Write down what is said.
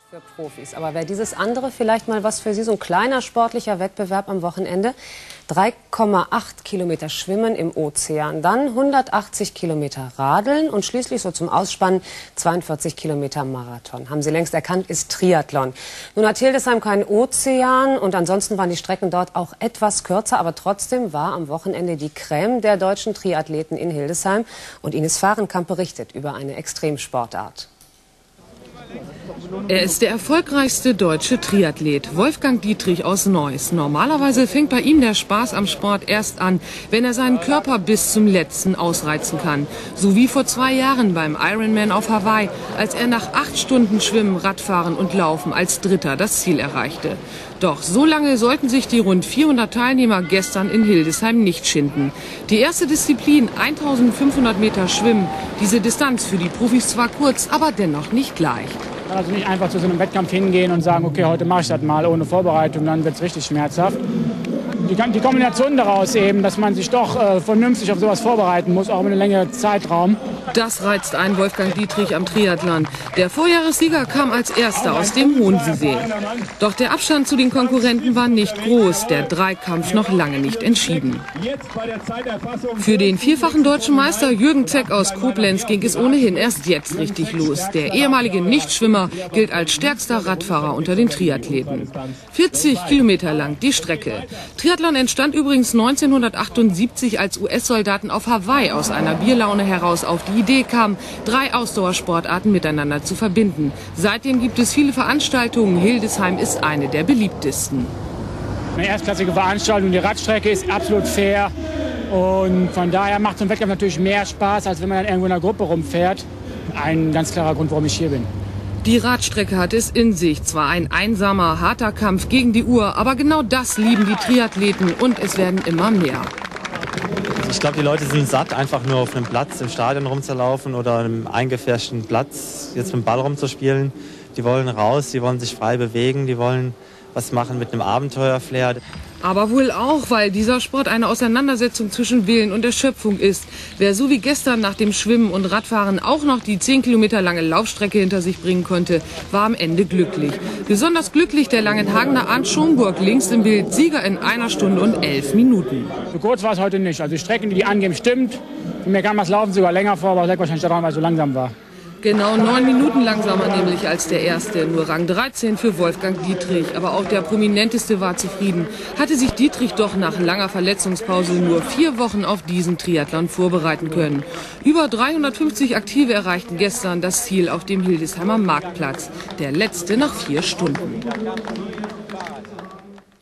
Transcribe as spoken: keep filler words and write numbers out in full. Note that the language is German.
Für Profis. Aber wäre dieses andere vielleicht mal was für Sie, so ein kleiner sportlicher Wettbewerb am Wochenende? drei Komma acht Kilometer Schwimmen im Ozean, dann hundertachtzig Kilometer Radeln und schließlich so zum Ausspannen zweiundvierzig Kilometer Marathon. Haben Sie längst erkannt, ist Triathlon. Nun hat Hildesheim keinen Ozean und ansonsten waren die Strecken dort auch etwas kürzer, aber trotzdem war am Wochenende die Crème der deutschen Triathleten in Hildesheim und Ines Fahrenkamp berichtet über eine Extremsportart. Er ist der erfolgreichste deutsche Triathlet, Wolfgang Dietrich aus Neuss. Normalerweise fängt bei ihm der Spaß am Sport erst an, wenn er seinen Körper bis zum Letzten ausreizen kann. So wie vor zwei Jahren beim Ironman auf Hawaii, als er nach acht Stunden Schwimmen, Radfahren und Laufen als Dritter das Ziel erreichte. Doch so lange sollten sich die rund vierhundert Teilnehmer gestern in Hildesheim nicht schinden. Die erste Disziplin, eintausendfünfhundert Meter Schwimmen. Diese Distanz für die Profis zwar kurz, aber dennoch nicht leicht. Also nicht einfach zu so einem Wettkampf hingehen und sagen, okay, heute mache ich das mal ohne Vorbereitung, dann wird es richtig schmerzhaft. Die, die Kombination daraus eben, dass man sich doch äh, vernünftig auf sowas vorbereiten muss, auch mit einem längeren Zeitraum. Das reizt ein Wolfgang Dietrich am Triathlon. Der Vorjahressieger kam als Erster aus dem Hohensee. Doch der Abstand zu den Konkurrenten war nicht groß, der Dreikampf noch lange nicht entschieden. Für den vierfachen deutschen Meister Jürgen Zeck aus Koblenz ging es ohnehin erst jetzt richtig los. Der ehemalige Nichtschwimmer gilt als stärkster Radfahrer unter den Triathleten. vierzig Kilometer lang die Strecke. Triathlon entstand übrigens neunzehnhundertachtundsiebzig, als U S-Soldaten auf Hawaii aus einer Bierlaune heraus auf die Idee kamen, drei Ausdauersportarten miteinander zu verbinden. Seitdem gibt es viele Veranstaltungen. Hildesheim ist eine der beliebtesten. Eine erstklassige Veranstaltung, die Radstrecke ist absolut fair. Und von daher macht so ein Wettkampf natürlich mehr Spaß, als wenn man dann irgendwo in einer Gruppe rumfährt. Ein ganz klarer Grund, warum ich hier bin. Die Radstrecke hat es in sich. Zwar ein einsamer, harter Kampf gegen die Uhr, aber genau das lieben die Triathleten und es werden immer mehr. Ich glaube, die Leute sind satt, einfach nur auf einem Platz im Stadion rumzulaufen oder einem eingefärschten Platz jetzt mit dem Ball rumzuspielen. Die wollen raus, die wollen sich frei bewegen, die wollen was machen mit einem Abenteuerflair. Aber wohl auch, weil dieser Sport eine Auseinandersetzung zwischen Willen und Erschöpfung ist. Wer so wie gestern nach dem Schwimmen und Radfahren auch noch die zehn Kilometer lange Laufstrecke hinter sich bringen konnte, war am Ende glücklich. Besonders glücklich der Langenhagener Arndt Schomburg, links im Bild, Sieger in einer Stunde und elf Minuten. So kurz war es heute nicht. Also die Strecken, die die angeben, stimmt. Mir kam das Laufen sogar länger vor, aber das lag wahrscheinlich daran, weil es so langsam war. Genau neun Minuten langsamer nämlich als der erste. Nur Rang dreizehn für Wolfgang Dietrich. Aber auch der Prominenteste war zufrieden. Hatte sich Dietrich doch nach langer Verletzungspause nur vier Wochen auf diesen Triathlon vorbereiten können. Über dreihundertfünfzig Aktive erreichten gestern das Ziel auf dem Hildesheimer Marktplatz. Der letzte nach vier Stunden.